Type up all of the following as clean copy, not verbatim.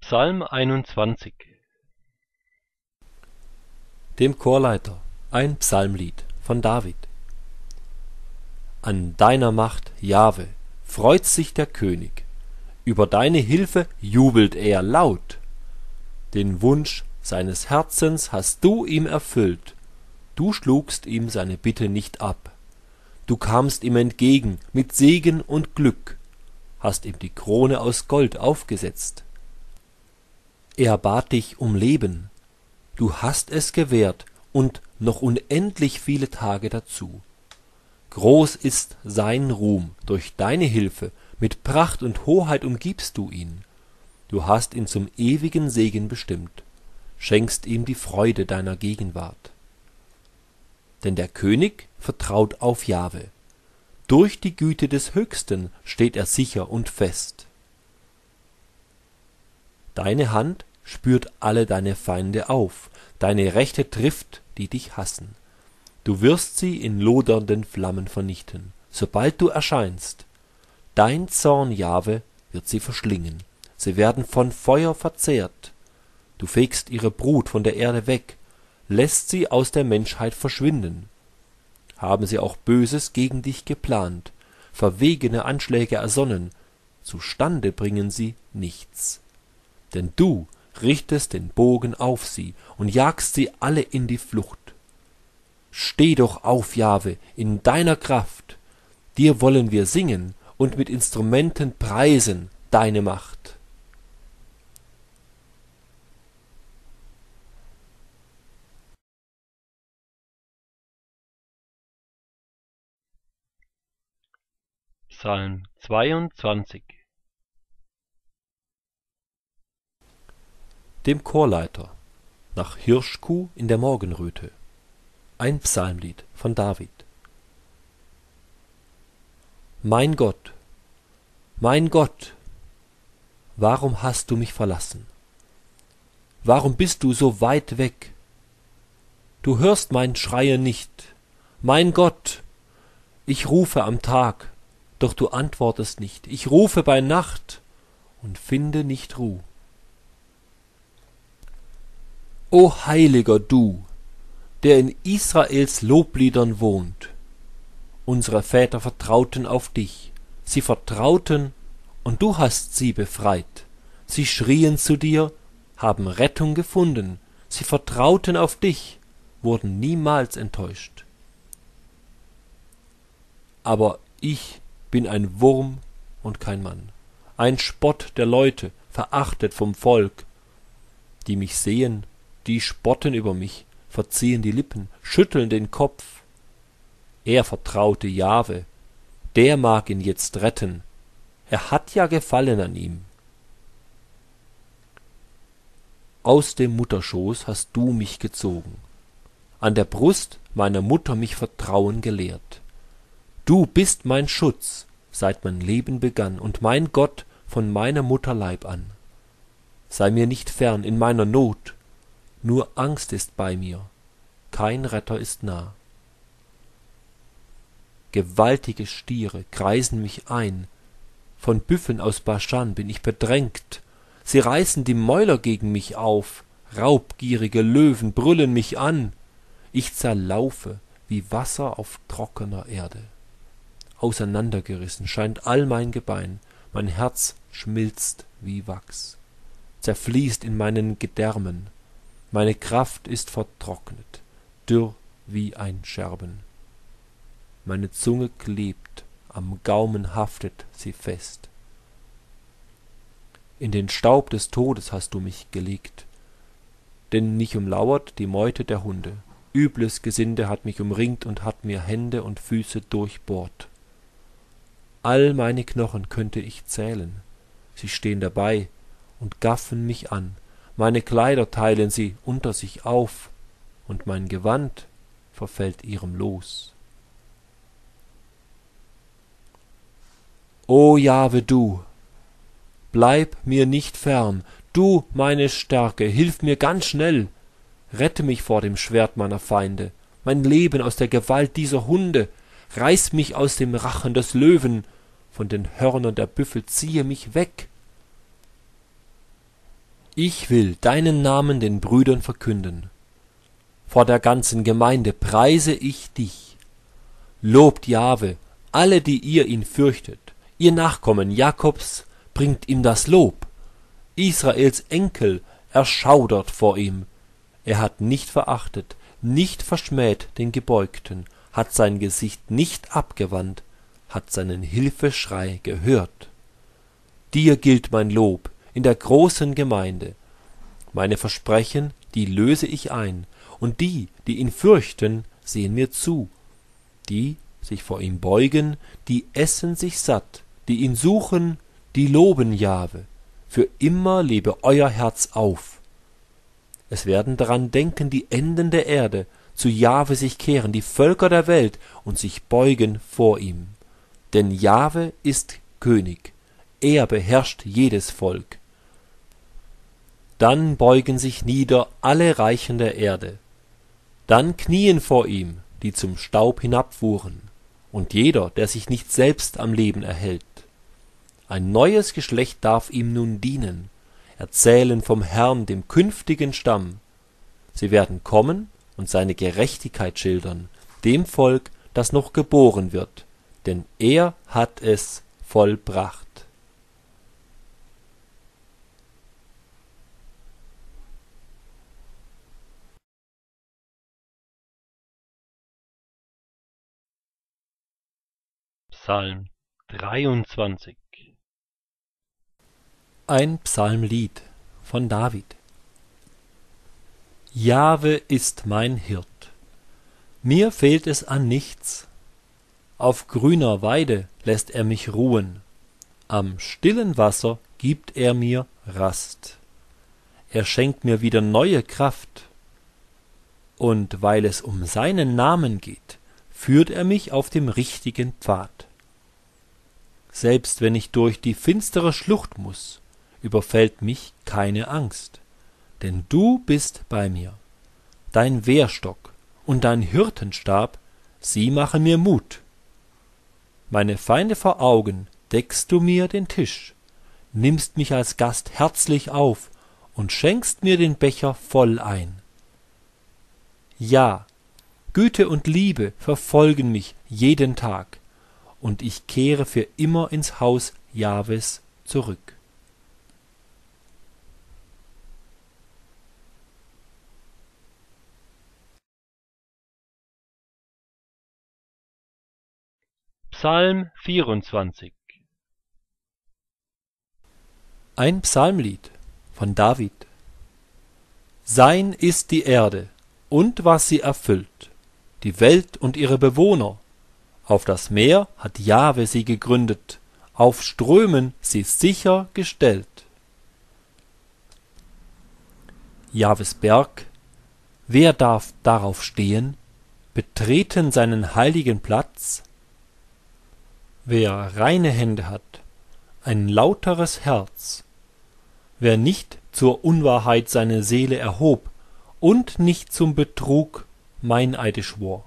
Psalm 21. Dem Chorleiter ein Psalmlied von David. An deiner Macht, Jahwe, freut sich der König, über deine Hilfe jubelt er laut. Den Wunsch seines Herzens hast du ihm erfüllt, du schlugst ihm seine Bitte nicht ab. Du kamst ihm entgegen mit Segen und Glück, hast ihm die Krone aus Gold aufgesetzt. Er bat dich um Leben, du hast es gewährt und noch unendlich viele Tage dazu. Groß ist sein Ruhm durch deine Hilfe, mit Pracht und Hoheit umgibst du ihn. Du hast ihn zum ewigen Segen bestimmt, schenkst ihm die Freude deiner Gegenwart. Denn der König vertraut auf Jahwe. Durch die Güte des Höchsten steht er sicher und fest. Deine Hand spürt alle deine Feinde auf, deine Rechte trifft, die dich hassen. Du wirst sie in lodernden Flammen vernichten, sobald du erscheinst. Dein Zorn, Jahwe, wird sie verschlingen, sie werden von Feuer verzehrt. Du fegst ihre Brut von der Erde weg, lässt sie aus der Menschheit verschwinden. Haben sie auch Böses gegen dich geplant, verwegene Anschläge ersonnen, zustande bringen sie nichts. Denn du richtest den Bogen auf sie und jagst sie alle in die Flucht. Steh doch auf, Jahwe, in deiner Kraft, dir wollen wir singen und mit Instrumenten preisen deine Macht. Psalm 22. Dem Chorleiter nach Hirschkuh in der Morgenröte ein Psalmlied von David. Mein Gott, warum hast du mich verlassen? Warum bist du so weit weg? Du hörst mein Schreien nicht. Mein Gott, ich rufe am Tag, doch du antwortest nicht. Ich rufe bei Nacht und finde nicht Ruh. O Heiliger du, der in Israels Lobliedern wohnt. Unsere Väter vertrauten auf dich, sie vertrauten, und du hast sie befreit. Sie schrien zu dir, haben Rettung gefunden, sie vertrauten auf dich, wurden niemals enttäuscht. Aber ich bin ein Wurm und kein Mann, ein Spott der Leute, verachtet vom Volk. Die mich sehen, die spotten über mich, verziehen die Lippen, schütteln den Kopf. Er vertraute Jahwe, der mag ihn jetzt retten, er hat ja Gefallen an ihm. Aus dem Mutterschoß hast du mich gezogen, an der Brust meiner Mutter mich Vertrauen gelehrt. Du bist mein Schutz, seit mein Leben begann, und mein Gott von meiner Mutter Leib an. Sei mir nicht fern in meiner Not, nur Angst ist bei mir, kein Retter ist nah. Gewaltige Stiere kreisen mich ein, von Büffeln aus Baschan bin ich bedrängt, sie reißen die Mäuler gegen mich auf, raubgierige Löwen brüllen mich an, ich zerlaufe wie Wasser auf trockener Erde. Auseinandergerissen scheint all mein Gebein, mein Herz schmilzt wie Wachs, zerfließt in meinen Gedärmen, meine Kraft ist vertrocknet, dürr wie ein Scherben. Meine Zunge klebt, am Gaumen haftet sie fest. In den Staub des Todes hast du mich gelegt, denn mich umlauert die Meute der Hunde. Übles Gesinde hat mich umringt und hat mir Hände und Füße durchbohrt. All meine Knochen könnte ich zählen, sie stehen dabei und gaffen mich an. Meine Kleider teilen sie unter sich auf, und mein Gewand verfällt ihrem Los. O Jahwe, du, bleib mir nicht fern, du meine Stärke, hilf mir ganz schnell, rette mich vor dem Schwert meiner Feinde, mein Leben aus der Gewalt dieser Hunde, reiß mich aus dem Rachen des Löwen, von den Hörnern der Büffel ziehe mich weg. Ich will deinen Namen den Brüdern verkünden. Vor der ganzen Gemeinde preise ich dich. Lobt Jahwe, alle, die ihr ihn fürchtet. Ihr Nachkommen Jakobs, bringt ihm das Lob. Israels Enkel erschaudert vor ihm. Er hat nicht verachtet, nicht verschmäht den Gebeugten, hat sein Gesicht nicht abgewandt, hat seinen Hilfeschrei gehört. Dir gilt mein Lob in der großen Gemeinde. Meine Versprechen, die löse ich ein, und die, die ihn fürchten, sehen mir zu. Die sich vor ihm beugen, die essen sich satt, die ihn suchen, die loben Jahwe. Für immer lebe euer Herz auf. Es werden daran denken die Enden der Erde, zu Jahwe sich kehren die Völker der Welt und sich beugen vor ihm. Denn Jahwe ist König, er beherrscht jedes Volk. Dann beugen sich nieder alle Reichen der Erde. Dann knien vor ihm, die zum Staub hinabfuhren, und jeder, der sich nicht selbst am Leben erhält. Ein neues Geschlecht darf ihm nun dienen, erzählen vom Herrn, dem künftigen Stamm. Sie werden kommen und seine Gerechtigkeit schildern, dem Volk, das noch geboren wird, denn er hat es vollbracht. Psalm 23. Ein Psalmlied von David. Jahwe ist mein Hirt, mir fehlt es an nichts. Auf grüner Weide lässt er mich ruhen, am stillen Wasser gibt er mir Rast. Er schenkt mir wieder neue Kraft, und weil es um seinen Namen geht, führt er mich auf dem richtigen Pfad. Selbst wenn ich durch die finstere Schlucht muß, überfällt mich keine Angst, denn du bist bei mir. Dein Wehrstock und dein Hirtenstab, sie machen mir Mut. Meine Feinde vor Augen deckst du mir den Tisch, nimmst mich als Gast herzlich auf und schenkst mir den Becher voll ein. Ja, Güte und Liebe verfolgen mich jeden Tag, und ich kehre für immer ins Haus Jahwes zurück. Psalm 24. Ein Psalmlied von David. Sein ist die Erde und was sie erfüllt, die Welt und ihre Bewohner. Auf das Meer hat Jahwe sie gegründet, auf Strömen sie sicher gestellt. Jahwes Berg, wer darf darauf stehen, betreten seinen heiligen Platz? Wer reine Hände hat, ein lauteres Herz, wer nicht zur Unwahrheit seine Seele erhob und nicht zum Betrug Meineide schwor,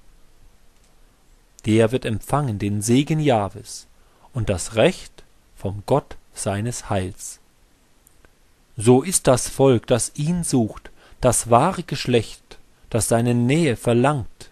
der wird empfangen den Segen Jahwes und das Recht vom Gott seines Heils. So ist das Volk, das ihn sucht, das wahre Geschlecht, das seine Nähe verlangt.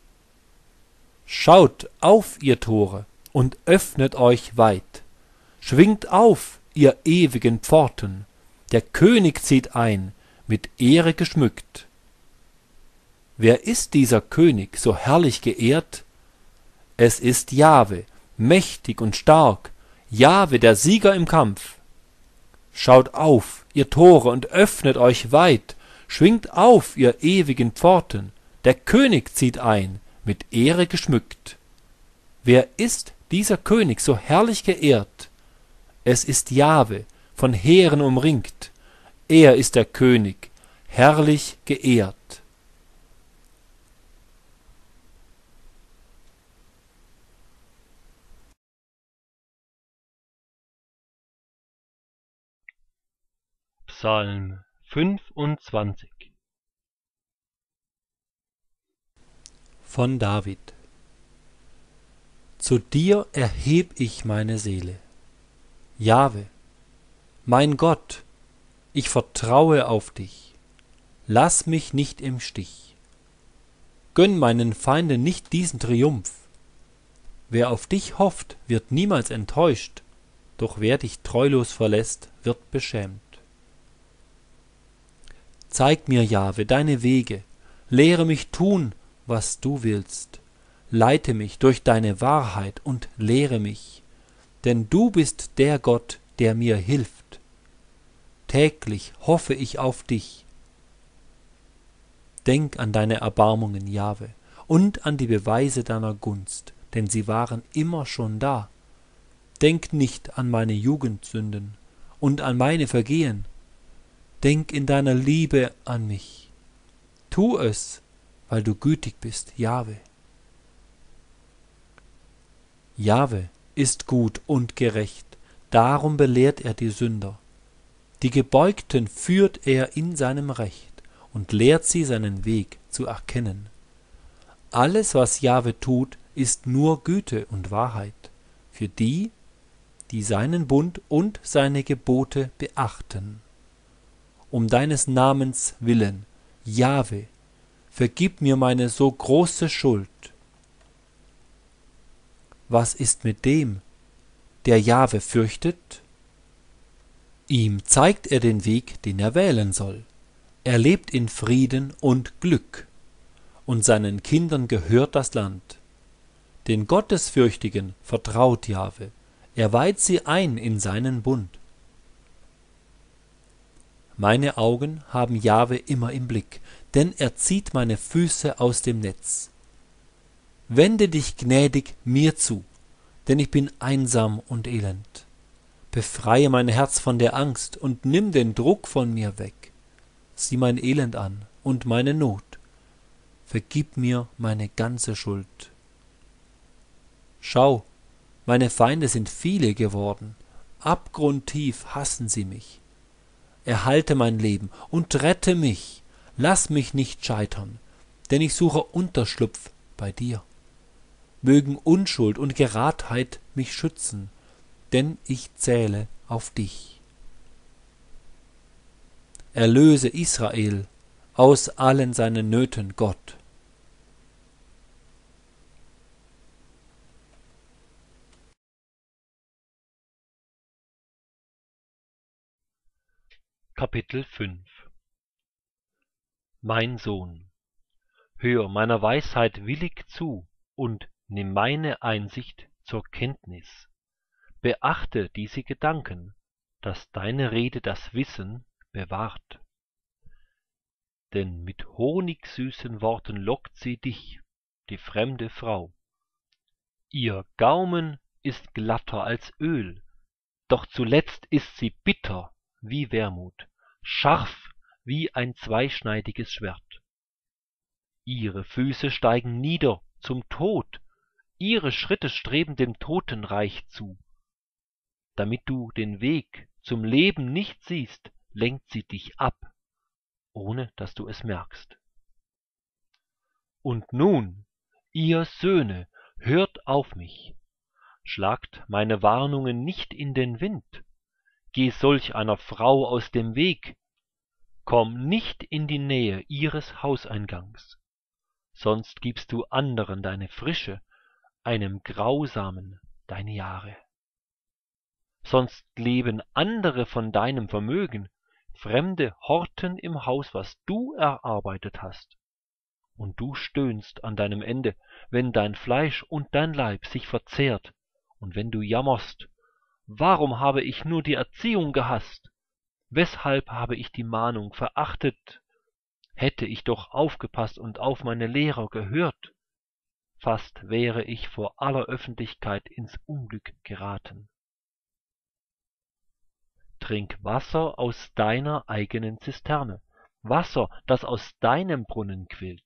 Schaut auf, ihr Tore, und öffnet euch weit. Schwingt auf, ihr ewigen Pforten, der König zieht ein, mit Ehre geschmückt. Wer ist dieser König, so herrlich geehrt? Es ist Jahwe, mächtig und stark, Jahwe, der Sieger im Kampf. Schaut auf, ihr Tore, und öffnet euch weit, schwingt auf, ihr ewigen Pforten, der König zieht ein, mit Ehre geschmückt. Wer ist dieser König, so herrlich geehrt? Es ist Jahwe, von Heeren umringt, er ist der König, herrlich geehrt. Psalm 25. Von David. Zu dir erheb ich meine Seele. Jahwe, mein Gott, Ich vertraue auf dich. Lass mich nicht im Stich. Gönn meinen Feinden nicht diesen Triumph. Wer auf dich hofft, wird niemals enttäuscht, doch wer dich treulos verlässt, wird beschämt. Zeig mir, Jahwe, deine Wege, lehre mich tun, was du willst. Leite mich durch deine Wahrheit und lehre mich, denn du bist der Gott, der mir hilft. Täglich hoffe ich auf dich. Denk an deine Erbarmungen, Jahwe, und an die Beweise deiner Gunst, denn sie waren immer schon da. Denk nicht an meine Jugendsünden und an meine Vergehen. Denk in deiner Liebe an mich. Tu es, weil du gütig bist, Jahwe. Jahwe ist gut und gerecht, darum belehrt er die Sünder. Die Gebeugten führt er in seinem Recht und lehrt sie seinen Weg zu erkennen. Alles, was Jahwe tut, ist nur Güte und Wahrheit für die, die seinen Bund und seine Gebote beachten. Um deines Namens willen, Jahwe, vergib mir meine so große Schuld. Was ist mit dem, der Jahwe fürchtet? Ihm zeigt er den Weg, den er wählen soll. Er lebt in Frieden und Glück, und seinen Kindern gehört das Land. Den Gottesfürchtigen vertraut Jahwe, er weiht sie ein in seinen Bund. Meine Augen haben Jahwe immer im Blick, denn er zieht meine Füße aus dem Netz. Wende dich gnädig mir zu, denn ich bin einsam und elend. Befreie mein Herz von der Angst und nimm den Druck von mir weg. Sieh mein Elend an und meine Not. Vergib mir meine ganze Schuld. Schau, meine Feinde sind viele geworden, abgrundtief hassen sie mich. Erhalte mein Leben und rette mich, lass mich nicht scheitern, denn ich suche Unterschlupf bei dir. Mögen Unschuld und Geradheit mich schützen, denn ich zähle auf dich. Erlöse Israel aus allen seinen Nöten, Gott. Kapitel 5 Mein Sohn, hör meiner Weisheit willig zu und nimm meine Einsicht zur Kenntnis. Beachte diese Gedanken, dass deine Rede das Wissen bewahrt. Denn mit honigsüßen Worten lockt sie dich, die fremde Frau. Ihr Gaumen ist glatter als Öl, doch zuletzt ist sie bitter wie Wermut, scharf wie ein zweischneidiges Schwert. Ihre Füße steigen nieder zum Tod, ihre Schritte streben dem Totenreich zu. Damit du den Weg zum Leben nicht siehst, lenkt sie dich ab, ohne dass du es merkst. Und nun, ihr Söhne, hört auf mich, schlagt meine Warnungen nicht in den Wind, geh solch einer Frau aus dem Weg, komm nicht in die Nähe ihres Hauseingangs, sonst gibst du anderen deine Frische, einem Grausamen deine Jahre. Sonst leben andere von deinem Vermögen, Fremde horten im Haus, was du erarbeitet hast. Und du stöhnst an deinem Ende, wenn dein Fleisch und dein Leib sich verzehrt, und wenn du jammerst, warum habe ich nur die Erziehung gehasst? Weshalb habe ich die Mahnung verachtet? Hätte ich doch aufgepasst und auf meine Lehrer gehört, fast wäre ich vor aller Öffentlichkeit ins Unglück geraten. Trink Wasser aus deiner eigenen Zisterne, Wasser, das aus deinem Brunnen quillt.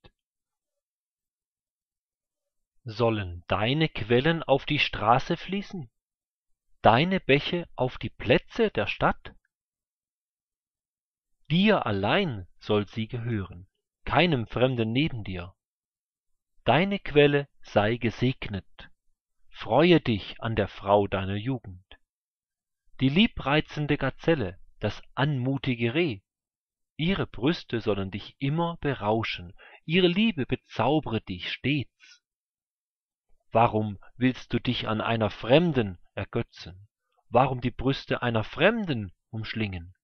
Sollen deine Quellen auf die Straße fließen? Deine Bäche auf die Plätze der Stadt? Dir allein soll sie gehören, keinem Fremden neben dir. Deine Quelle sei gesegnet, freue dich an der Frau deiner Jugend. Die liebreizende Gazelle, das anmutige Reh. Ihre Brüste sollen dich immer berauschen, ihre Liebe bezaubere dich stets. Warum willst du dich an einer Fremden ergötzen? Warum die Brüste einer Fremden umschlingen?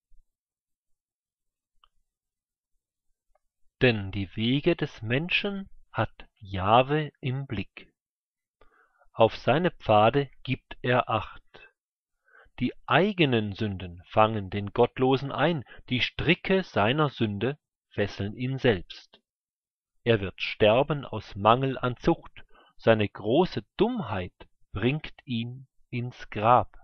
Denn die Wege des Menschen hat Jahwe im Blick. Auf seine Pfade gibt er Acht. Die eigenen Sünden fangen den Gottlosen ein, die Stricke seiner Sünde fesseln ihn selbst. Er wird sterben aus Mangel an Zucht, seine große Dummheit bringt ihn ins Grab.